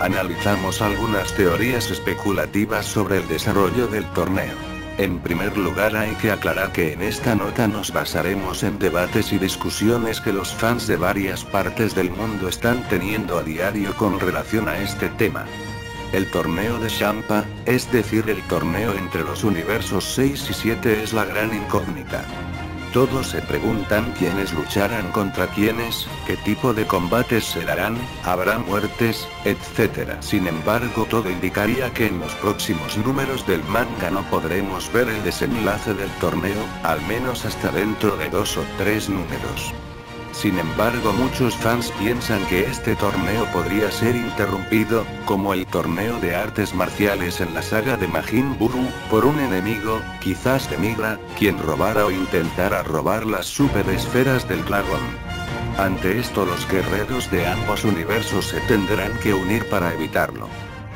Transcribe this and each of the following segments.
Analizamos algunas teorías especulativas sobre el desarrollo del torneo. En primer lugar, hay que aclarar que en esta nota nos basaremos en debates y discusiones que los fans de varias partes del mundo están teniendo a diario con relación a este tema. El torneo de Champa, es decir, el torneo entre los universos 6 y 7, es la gran incógnita. Todos se preguntan quiénes lucharán contra quiénes, qué tipo de combates se darán, habrá muertes, etc. Sin embargo, todo indicaría que en los próximos números del manga no podremos ver el desenlace del torneo, al menos hasta dentro de 2 o 3 números. Sin embargo, muchos fans piensan que este torneo podría ser interrumpido, como el torneo de artes marciales en la saga de Majin Buu, por un enemigo, quizás Demigra, quien robara o intentara robar las super esferas del dragón. Ante esto, los guerreros de ambos universos se tendrán que unir para evitarlo.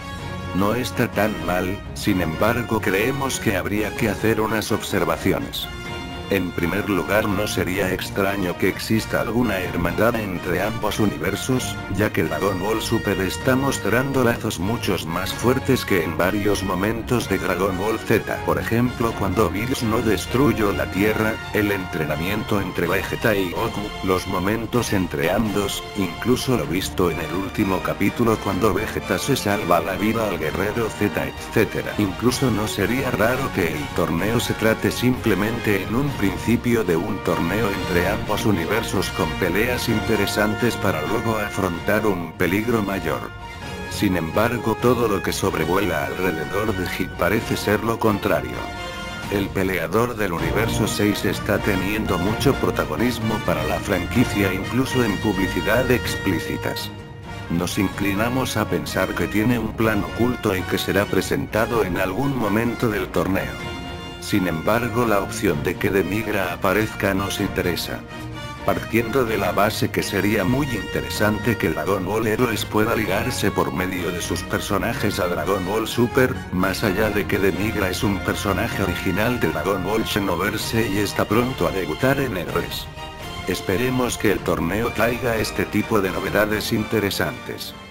No está tan mal, sin embargo creemos que habría que hacer unas observaciones. En primer lugar, no sería extraño que exista alguna hermandad entre ambos universos, ya que Dragon Ball Super está mostrando lazos muchos más fuertes que en varios momentos de Dragon Ball Z. Por ejemplo, cuando Bills no destruyó la Tierra, el entrenamiento entre Vegeta y Goku, los momentos entre ambos, incluso lo visto en el último capítulo cuando Vegeta se salva la vida al guerrero Z, etc. Incluso no sería raro que el torneo se trate simplemente en un principio de un torneo entre ambos universos con peleas interesantes para luego afrontar un peligro mayor. Sin embargo, todo lo que sobrevuela alrededor de Hit parece ser lo contrario. El peleador del universo 6 está teniendo mucho protagonismo para la franquicia, incluso en publicidad explícitas. Nos inclinamos a pensar que tiene un plan oculto y que será presentado en algún momento del torneo. Sin embargo, la opción de que Demigra aparezca nos interesa. Partiendo de la base que sería muy interesante que Dragon Ball Heroes pueda ligarse por medio de sus personajes a Dragon Ball Super, más allá de que Demigra es un personaje original de Dragon Ball Xenoverse y está pronto a debutar en Heroes. Esperemos que el torneo traiga este tipo de novedades interesantes.